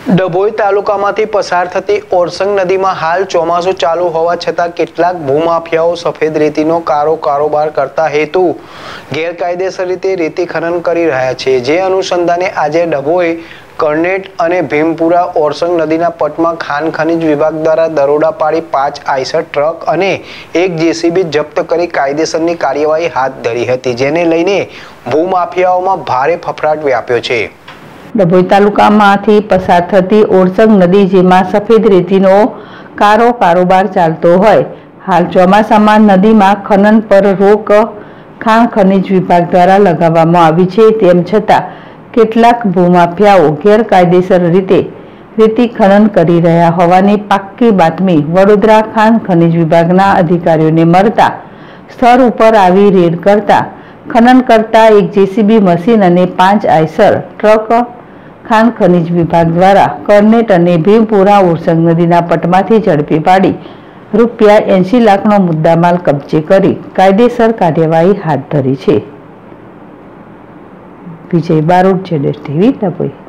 ડભોઈ તાલુકામાંથી પસાર થતી ઓરસંગ નદીમાં હાલ ચોમાસું ચાલુ હોવા છતાં કેટલાક ભૂમાફિયાઓ સફેદ રેતીનો કારોબાર કરતા હેતુ ગેરકાયદેસર રીતે રેતી ખનન કરી રહ્યા છે। જે અનુસંધાને આજે ડભોઈ કરનેટ અને ભીમપુરા ઓરસંગ નદીના પટમાં ખાન ખનીજ વિભાગ દ્વારા દરોડા પાડી 5 આઈસર ટ્રક અને 1 જેસીબી જપ્ત કરી કાયદેસરની કાર્યવાહી હાથ ધરી હતી, જેને લઈને ભૂમાફિયાઓમાં ભારે ફફડાટ વ્યાપ્યો છે। ડભોઈ તાલુકામાંથી પસાર થતી ઓરસંગ નદી, જેમાં સફેદ રેતીનો કારોબાર ચાલતો હોય, હાલ ચોમાસામાં નદીમાં ખનન પર રોક ખાણ ખનીજ વિભાગ દ્વારા લગાવવામાં આવી છે। તેમ છતાં કેટલાક ભૂમાફિયાઓ ગેરકાયદેસર રીતે રેતી ખનન કરી રહ્યા હોવાની પાક્કી બાતમી વડોદરા ખાણ ખનીજ વિભાગના અધિકારીઓને મળતા સ્થળ ઉપર આવી રેડ કરતા ખનન કરતા 1 જેસીબી મશીન અને 5 આઈસર ટ્રક ખાણ ખનીજ વિભાગ દ્વારા કરનેટ અને ભીમપુરા ઓરસંગ નદીના પટમાંથી ઝડપી પાડી રૂપિયા 80 લાખનો મુદ્દામાલ કબજે કરી કાયદેસર કાર્યવાહી હાથ ધરી છે। વિજય બારોટ, ZSTV, ડભોઈ।